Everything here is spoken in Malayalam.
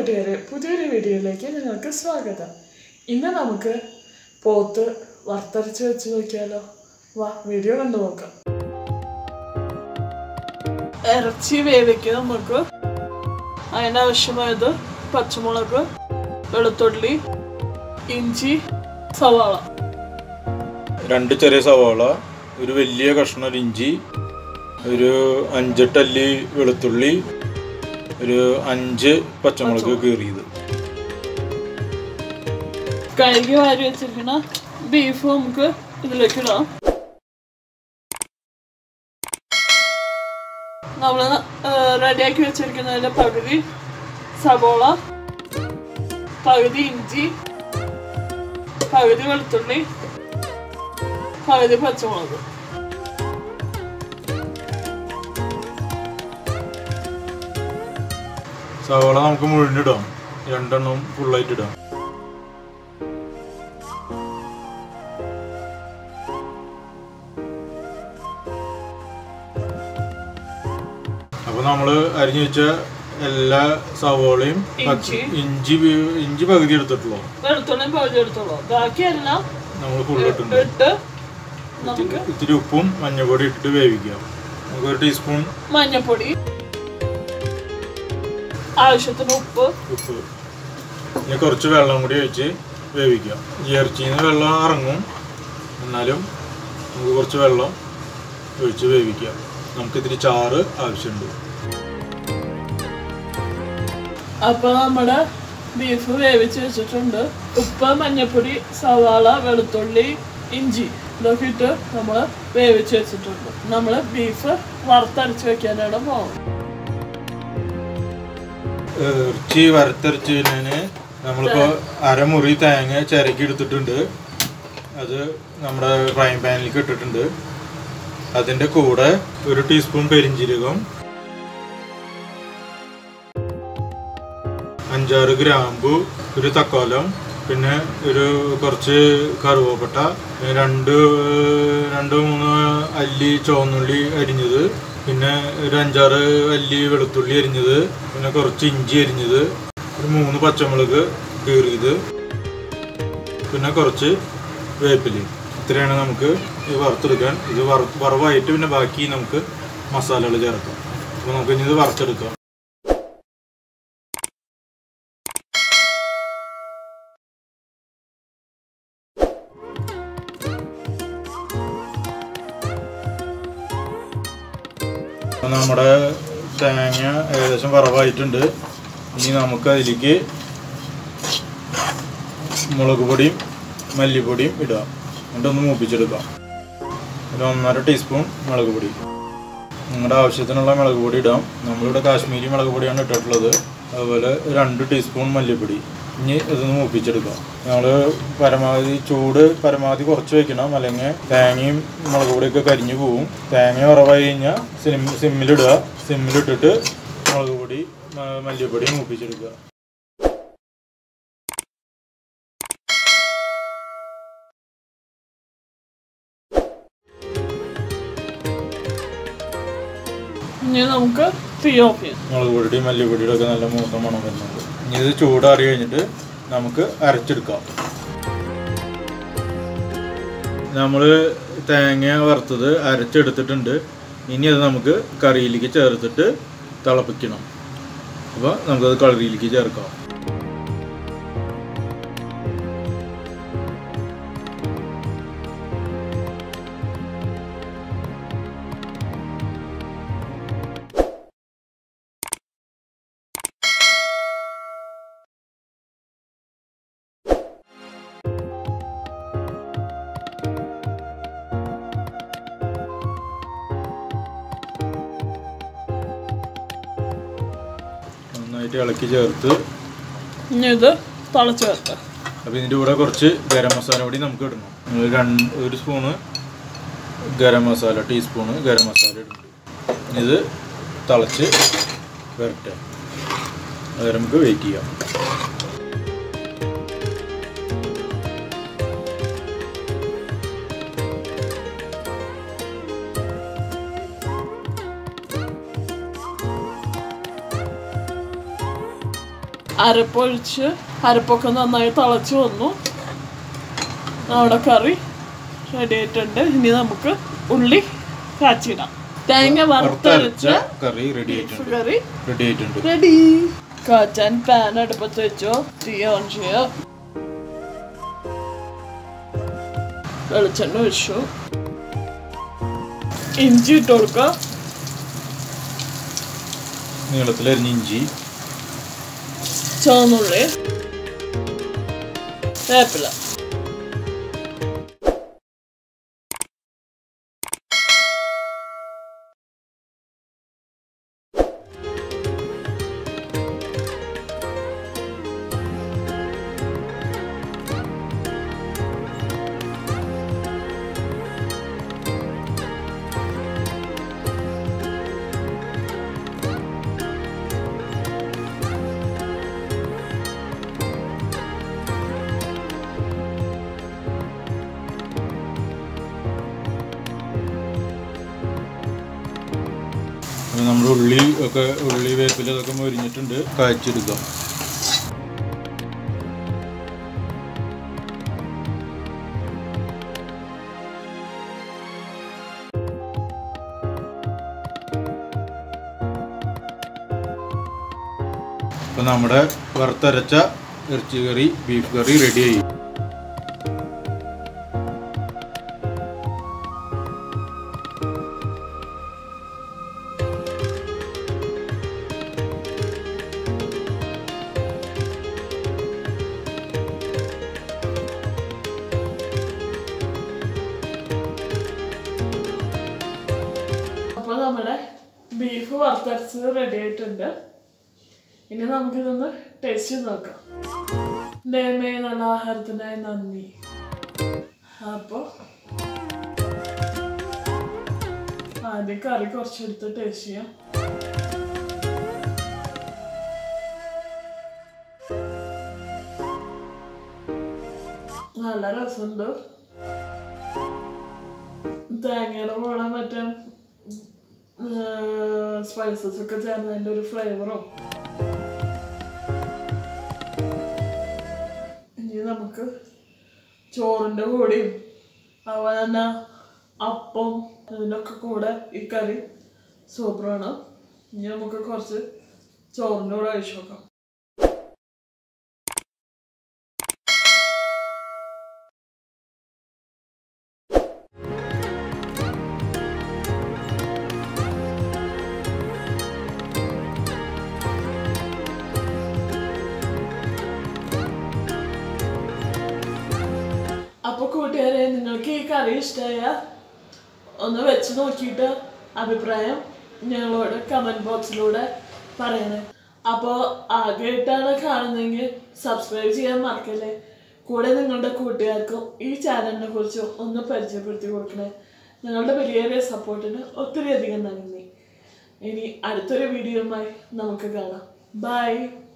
കൂട്ടുകാരെ, പുതിയൊരു വീഡിയോയിലേക്ക് നിങ്ങൾക്ക് സ്വാഗതം. ഇന്ന് നമുക്ക് പോത്ത് വറുത്തരച്ച് വെച്ച് നോക്കിയാലോ? വാ, വീഡിയോ കണ്ടു നോക്കാം. ഇറച്ചി വേവിക്കുക. നമുക്ക് അതിനാവശ്യമായത് പച്ചമുളക്, വെളുത്തുള്ളി, ഇഞ്ചി, സവാള, 2 ചെറിയ സവാള, ഒരു വലിയ കഷ്ണം ഇഞ്ചി, ഒരു 5-8 അല്ലി വെളുത്തുള്ളി, ഒരു 5 പച്ചമുളക് കീറിയത്. കഴുകി വാരി വെച്ചിരിക്കുന്ന ബീഫ് നമുക്ക് ഇതിലേക്ക് ഇടാം. നമ്മൾ റെഡിയാക്കി വെച്ചിരിക്കുന്നതിന്റെ പകുതി സവോള, പകുതി ഇഞ്ചി, പകുതി വെളുത്തുള്ളി, പകുതി പച്ചമുളക്. സവാള നമുക്ക് മുഴുവനിടാം, 2 എണ്ണം ഫുള്ളായിട്ട് ഇടാം. അപ്പൊ നമ്മള് അരിഞ്ഞു വെച്ച എല്ലാ സവാളയും ഇഞ്ചി പകുതി എടുത്തിട്ടുള്ളൂ, വെളുത്തുള്ളിയും പകുതി എടുത്തോളൂ. ബാക്കിയെല്ലാം നമ്മള് ഫുള്ളിട്ടുണ്ട്. ഇത്തിരി ഉപ്പും മഞ്ഞപ്പൊടി ഇട്ടിട്ട് വേവിക്കാം. നമുക്ക് 1 ടീസ്പൂൺ മഞ്ഞപ്പൊടി, ആവശ്യത്തിന് ഉപ്പ്, ഇനി കുറച്ച് വെള്ളം കൂടി ഒഴിച്ച് വേവിക്കാം. ഇറച്ചിയിൽ നിന്ന് വെള്ളം ഇറങ്ങും, എന്നാലും നമുക്ക് കുറച്ച് വെള്ളം ഒഴിച്ച് വേവിക്കാം. നമുക്ക് ഇത്തിരി ചാറ് ആവശ്യമുണ്ട്. അപ്പൊ നമ്മുടെ ബീഫ് വേവിച്ച് വെച്ചിട്ടുണ്ട്. ഉപ്പ്, മഞ്ഞപ്പൊടി, സവാള, വെളുത്തുള്ളി, ഇഞ്ചി ഇതൊക്കെ ഇട്ട് നമ്മൾ വേവിച്ച് വെച്ചിട്ടുണ്ട്. നമ്മൾ ബീഫ് വറുത്തരച്ച് വെക്കാനാണ് പോകുന്നത്. ഇറച്ചി വറുത്തരച്ചതിന് നമ്മളിപ്പോൾ അരമുറി തേങ്ങ ചിരക്കി എടുത്തിട്ടുണ്ട്. അത് നമ്മുടെ ഫ്രൈ പാനിലേക്ക് ഇട്ടിട്ടുണ്ട്. അതിൻ്റെ കൂടെ 1 ടീസ്പൂൺ പെരിഞ്ജീരകം, 5-6 ഗ്രാമ്പു, ഒരു തക്കോലം, പിന്നെ കുറച്ച് കറുവപ്പട്ട, 2-3 അല്ലി ചുവന്നുള്ളി അരിഞ്ഞത്, പിന്നെ ഒരു 5-6 അല്ലി വെളുത്തുള്ളി അരിഞ്ഞത്, പിന്നെ കുറച്ച് ഇഞ്ചി അരിഞ്ഞത്, ഒരു 3 പച്ചമുളക് കീറിയത്, പിന്നെ കുറച്ച് വേപ്പില. ഇത്രയാണ് നമുക്ക് ഇത് വറുത്തെടുക്കാൻ. ഇത് വറവായിട്ട് പിന്നെ ബാക്കി നമുക്ക് മസാലകൾ ചേർക്കാം. അപ്പോൾ നമുക്ക് ഇനി ഇത് വറുത്തെടുക്കാം. നമ്മുടെ തേങ്ങ ഏകദേശം വറവായിട്ടുണ്ട്. ഇനി നമുക്ക് അതിലേക്ക് മുളക് പൊടിയും മല്ലിപ്പൊടിയും ഇടാം. എന്നിട്ടൊന്ന് മൂപ്പിച്ചെടുക്കാം. ഒരു 1.5 ടീസ്പൂൺ മുളക് പൊടി, നിങ്ങളുടെ ആവശ്യത്തിനുള്ള മുളക് പൊടി ഇടാം. നമ്മളിവിടെ കാശ്മീരി മുളക് പൊടിയാണ് ഇട്ടിട്ടുള്ളത്. അതുപോലെ 2 ടീസ്പൂൺ മല്ലിപ്പൊടി. ഇനി ഇതൊന്ന് മൂപ്പിച്ചെടുക്കാം. നമ്മൾ പരമാവധി കുറച്ച് വെക്കണം, അല്ലെങ്കിൽ തേങ്ങയും മുളക് പൊടിയൊക്കെ കരിഞ്ഞു പോവും. തേങ്ങ വറവായി കഴിഞ്ഞാൽ സിമ്മിലിടുക. സിമ്മിലിട്ടിട്ട് മുളക് പൊടി മല്ലിപ്പൊടി മൂപ്പിച്ചെടുക്കുക. ഇനി നമുക്ക് തീ ഓഫ് ചെയ്യാം. മുളക് പൊടിയുടെയും മല്ലിപ്പൊടിയുടെ ഒക്കെ നല്ല മൂത്ത മണം വരുന്നുണ്ട്. ഇനി ഇത് ചൂടാറി കഴിഞ്ഞിട്ട് നമുക്ക് അരച്ചെടുക്കാം. നമ്മൾ തേങ്ങ വറുത്തത് അരച്ചെടുത്തിട്ടുണ്ട്. ഇനി അത് നമുക്ക് കറിയിലേക്ക് ചേർത്തിട്ട് തിളപ്പിക്കണം. അപ്പോൾ നമുക്കത് കറിയിലേക്ക് ചേർക്കാം. നന്നായിട്ട് ഇളക്കി ചേർത്ത് ഇനി ഇത് തിളച്ച് വരട്ടെ. അപ്പോൾ ഇതിൻ്റെ കൂടെ കുറച്ച് ഗരം മസാല കൂടി നമുക്ക് ഇടണം. 1 സ്പൂണ് ഗരം മസാല, ടീസ്പൂണ് ഗരം മസാല ഇടുന്നുണ്ട്. ഇത് തിളച്ച് വരട്ടെ. അത് നമുക്ക് വെയിറ്റ് ചെയ്യാം. അരപ്പൊഴിച്ച് അരപ്പൊക്കെ നന്നായി തിളച്ച് വന്നു. നമ്മുടെ കറി റെഡി ആയിട്ടുണ്ട്. ഇനി നമുക്ക് ഉള്ളി കാച്ചിടാം. തേങ്ങ വറുത്തരച്ച കറി റെഡി ആയിട്ടുണ്ട്. റെഡി. കാച്ചാൻ പാൻ അടുപ്പത്ത് വെച്ചോ. തീ ഓൺ ചെയ്യോ. വെളിച്ചെണ്ണ ഒഴിച്ചു. ഇഞ്ചി ഇട്ട് കൊടുക്കുക. നീളത്തിലരിഞ്ഞ ഇഞ്ചി, ചുവന്നുള്ളി, വേപ്പില. നമ്മുടെ ഉള്ളി വേപ്പില അതൊക്കെ മൊരിഞ്ഞിട്ടുണ്ട്. കാച്ചെടുക്കാം. അപ്പം നമ്മുടെ വറുത്തരച്ച ഇറച്ചി കറി, ബീഫ് കറി റെഡിയായി. അപ്പോൾ നമ്മുടെ ബീഫ് വറുത്തരച്ചത് റെഡി ആയിട്ടുണ്ട്. ഇനി നമുക്കിതൊന്ന് ടേസ്റ്റ് നോക്കാം. ദൈവമേ, നല്ല ആഹാരത്തിനായി നന്ദി. അപ്പോൾ ആദ്യം കറി കുറച്ചെടുത്ത് ടേസ്റ്റ് ചെയ്യാം. നല്ല രസമുണ്ട്. തേങ്ങയുടെ കൂടെ മറ്റേ സ്പൈസസ് ഒക്കെ ചേർന്നതിൻ്റെ ഒരു ഫ്ലേവറും. ഇനി നമുക്ക് ചോറിൻ്റെ കൂടെയും അതുപോലെ തന്നെ അപ്പം ഇതിനൊക്കെ കൂടെ ഈ കറി സൂപ്പറാണ്. ഇനി നമുക്ക് കുറച്ച് ചോറിൻ്റെ കൂടെ കഴിച്ചു നോക്കാം. അപ്പോൾ കൂട്ടുകാരെ, നിങ്ങൾക്ക് ഈ കറി ഇഷ്ടമായ ഒന്ന് വെച്ച് നോക്കിയിട്ട് അഭിപ്രായം ഞങ്ങളോട് കമൻറ്റ് ബോക്സിലൂടെ പറയണേ. അപ്പോൾ ആദ്യമായിട്ടാണ് കാണുന്നതെങ്കിൽ സബ്സ്ക്രൈബ് ചെയ്യാൻ മറക്കല്ലേ. കൂടെ നിങ്ങളുടെ കൂട്ടുകാർക്കും ഈ ചാനലിനെ കുറിച്ച് ഒന്ന് പരിചയപ്പെടുത്തി കൊടുക്കണേ. നിങ്ങളുടെ വലിയ സപ്പോർട്ടിന് ഒത്തിരി അധികം നന്ദി. ഇനി അടുത്തൊരു വീഡിയോയുമായി നമുക്ക് കാണാം. ബൈ.